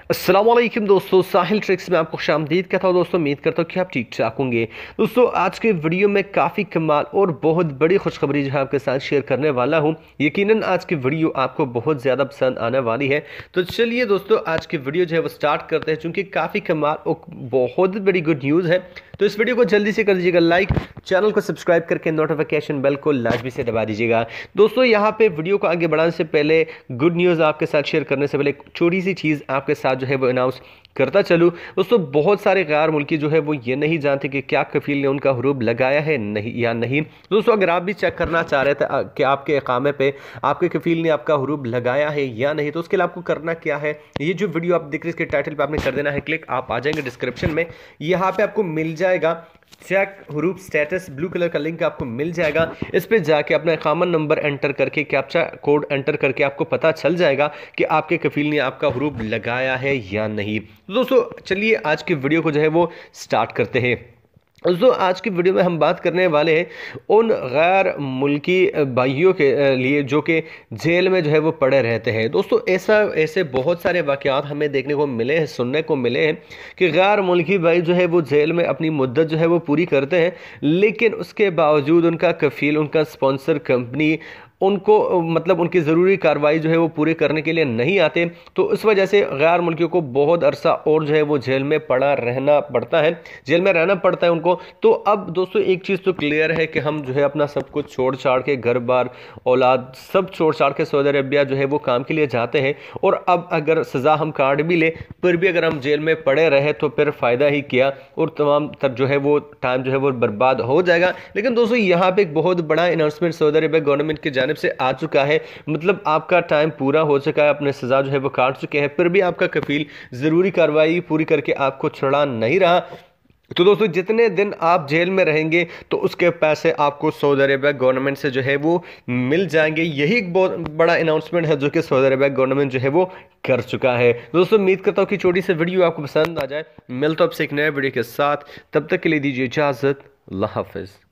अस्सलाम वालेकुम दोस्तों, साहिल ट्रिक्स में आपको खुशामदीद कहता हूँ। दोस्तों उम्मीद करता हूँ कि आप ठीक ठाक होंगे। दोस्तों आज के वीडियो में काफ़ी कमाल और बहुत बड़ी खुशखबरी जो है आपके साथ शेयर करने वाला हूँ। यकीनन आज की वीडियो आपको बहुत ज़्यादा पसंद आने वाली है। तो चलिए दोस्तों आज की वीडियो जो है वो स्टार्ट करते हैं, चूँकि काफ़ी कमाल और बहुत बड़ी गुड न्यूज़ है। तो इस वीडियो को जल्दी से कर दीजिएगा लाइक, चैनल को सब्सक्राइब करके नोटिफिकेशन बेल को लाजमी से दबा दीजिएगा। दोस्तों यहाँ पे वीडियो को आगे बढ़ाने से पहले, गुड न्यूज़ आपके साथ शेयर करने से पहले एक छोटी सी चीज़ आपके साथ जो है वो अनाउंस करता चलूँ। दोस्तों बहुत सारे गैर मुल्की जो है वो ये नहीं जानते कि क्या कफील ने उनका हरूब लगाया है नहीं या नहीं। दोस्तों अगर आप भी चेक करना चाह रहे थे कि आपके इकामे पे आपके कफील ने आपका हरूब लगाया है या नहीं, तो उसके लिए आपको करना क्या है, ये जो वीडियो आप देख रहे हैं इसके टाइटल पे आपने कर देना है क्लिक। आप आ जाएंगे डिस्क्रिप्शन में, यहाँ पे आपको मिल जाएगा चेक हरूब स्टेटस, ब्लू कलर का लिंक आपको मिल जाएगा। इस पे जाके अपना इकामा नंबर एंटर करके कैप्चा कोड एंटर करके आपको पता चल जाएगा कि आपके कफील ने आपका हरूब लगाया है या नहीं। तो दोस्तों चलिए आज की वीडियो को जो है वो स्टार्ट करते हैं। दोस्तों आज की वीडियो में हम बात करने वाले हैं उन गैर मुल्की भाइयों के लिए जो कि जेल में जो है वो पड़े रहते हैं। दोस्तों ऐसे बहुत सारे वाक़यात हमें देखने को मिले हैं, सुनने को मिले हैं कि गैर मुल्की भाई जो है वो जेल में अपनी मुद्दत जो है वो पूरी करते हैं, लेकिन उसके बावजूद उनका कफील, उनका स्पॉन्सर कंपनी उनको मतलब उनकी ज़रूरी कार्रवाई जो है वो पूरी करने के लिए नहीं आते। तो इस वजह से गैर मुल्कियों को बहुत अरसा और जो है वो जेल में पड़ा रहना पड़ता है, जेल में रहना पड़ता है उनको। तो अब दोस्तों एक चीज़ तो क्लियर है कि हम जो है अपना सब कुछ छोड़ छाड़ के, घर बार औलाद सब छोड़ छाड़ के सऊदी अरबिया जो है वो काम के लिए जाते हैं। और अब अगर सज़ा हम काट भी ले फिर भी अगर हम जेल में पड़े रहे तो फिर फ़ायदा ही किया और तमाम तर जो है वो टाइम जो है वो बर्बाद हो जाएगा। लेकिन दोस्तों यहाँ पर एक बहुत बड़ा अनाउंसमेंट सऊदी अरबिया गवर्नमेंट की से आ चुका है, मतलब आपका टाइम पूरा हो चुका है, अपने सजा जो है वो काट चुके हैं, फिर भी आपका कफील जरूरी कार्रवाई पूरी करके आपको छुड़ा नहीं रहा। तो दोस्तों जितने दिन आप जेल में रहेंगे तो उसके पैसे आपको सऊदी अरबिया गवर्नमेंट से जो है वो मिल जाएंगे। यही एक बहुत बड़ा अनाउंसमेंट है जो कि सऊदी अरबिया गवर्नमेंट जो है वो कर चुका है। दोस्तों उम्मीद करता हूँ कि छोटी सी वीडियो आपको पसंद आ जाए। मिलता हूं आपसे एक नए वीडियो के साथ, तब तक के लिए दीजिए इजाजत। अल्लाह हाफिज।